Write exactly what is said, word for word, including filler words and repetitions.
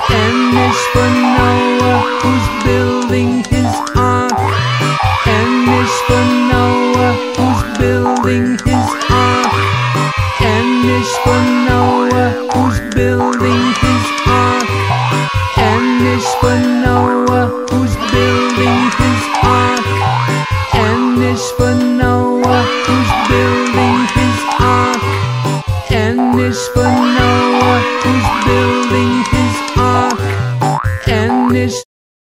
N is for Noah, who's building his ark. N is for Noah, who's building his ark. N is for Noah, who's building his ark. N is for Noah.